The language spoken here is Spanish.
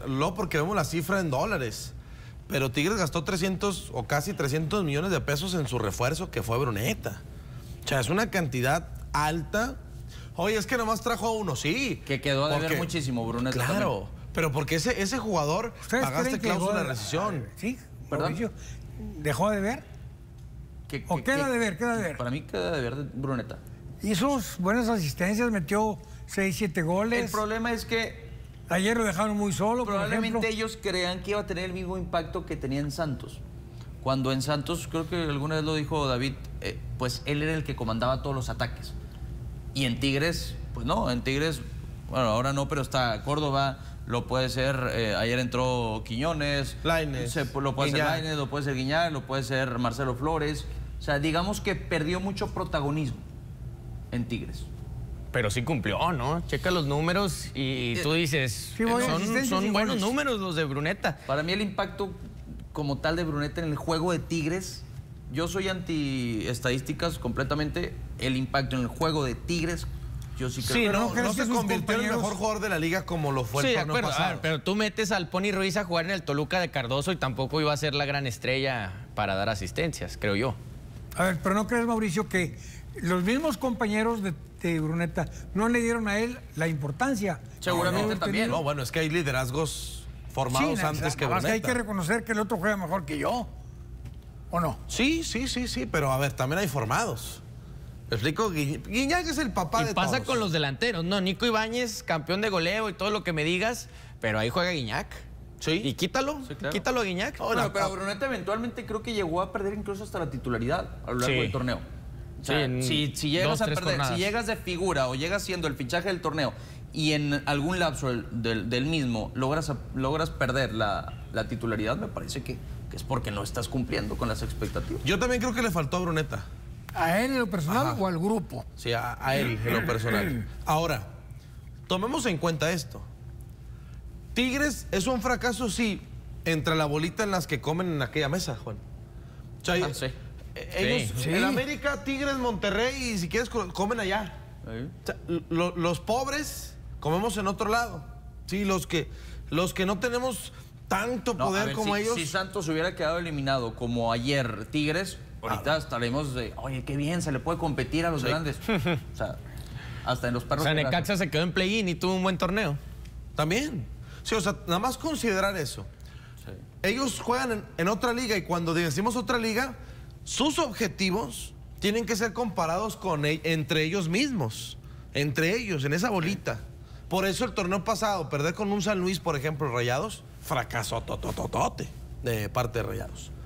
no, porque vemos la cifra en dólares. Pero Tigres gastó 300 o casi 300 millones de pesos en su refuerzo, que fue Bruneta. O sea, es una cantidad alta. Oye, es que nomás trajo a uno, sí. Que quedó a deber muchísimo, Bruneta. Claro, también. Pero porque ese jugador pagaste cláusula de rescisión. Sí, ¿perdón? ¿Dejó de ver? ¿O queda de ver? Queda de ver. Para mí queda de ver Bruneta. Hizo buenas asistencias, metió 6, 7 goles. El problema es que ayer lo dejaron muy solo, probablemente ellos crean que iba a tener el mismo impacto que tenía en Santos. Cuando en Santos, creo que alguna vez lo dijo David, pues él era el que comandaba todos los ataques. Y en Tigres, pues no, en Tigres, bueno, ahora no, pero está Córdoba, lo puede ser, ayer entró Quiñones, Lainez, lo puede ser Lainez, lo puede ser Guiñac, lo puede ser Marcelo Flores. O sea, digamos que perdió mucho protagonismo en Tigres. Pero sí cumplió, ¿no? Checa los números y tú dices, sí, son buenos números los de Bruneta. Para mí el impacto como tal de Bruneta en el juego de Tigres, yo soy anti-estadísticas completamente, el impacto en el juego de Tigres, yo sí creo que no se convirtió en el mejor jugador de la liga como lo fue el torneo pasado. Pero tú metes al Pony Ruiz a jugar en el Toluca de Cardoso y tampoco iba a ser la gran estrella para dar asistencias, creo yo. A ver, pero ¿no crees, Mauricio, que los mismos compañeros de Bruneta no le dieron a él la importancia? Seguramente también. No, bueno, es que hay liderazgos formados antes que Bruneta. Que hay que reconocer que el otro juega mejor que yo, ¿o no? Sí, pero a ver, también hay formados. ¿Me explico? Guiñac es el papá de todos. Y pasa con los delanteros, ¿no? Nico Ibáñez, campeón de goleo y todo lo que me digas, pero ahí juega Guiñac. Sí. Y quítalo, quítalo a Guiñac. Bueno, pero Bruneta eventualmente creo que llegó a perder incluso hasta la titularidad a lo largo del torneo. O sea, si llegas a perder, si llegas de figura o llegas siendo el fichaje del torneo y en algún lapso del mismo logras perder la titularidad, me parece que es porque no estás cumpliendo con las expectativas. Yo también creo que le faltó a Bruneta. ¿A él en lo personal o al grupo? Sí, a él en lo personal. Ahora, tomemos en cuenta esto. Tigres es un fracaso, sí, entre la bolita en las que comen en aquella mesa, Juan. O sea, ellos, en América, Tigres, Monterrey, y si quieres, comen allá. O sea, los pobres comemos en otro lado. Sí, los que no tenemos tanto poder como ellos. Si Santos hubiera quedado eliminado como ayer Tigres, ahorita estaremos de, oye, qué bien, se le puede competir a los grandes. O sea, hasta en los perros. O sea, Necaxa se quedó en play-in y tuvo un buen torneo. También. Sí, o sea, nada más considerar eso. Sí. Ellos juegan en otra liga y cuando decimos otra liga, sus objetivos tienen que ser comparados entre ellos mismos. Entre ellos, en esa bolita. Por eso el torneo pasado, perder con un San Luis, por ejemplo, Rayados, fracaso tototote de parte de Rayados.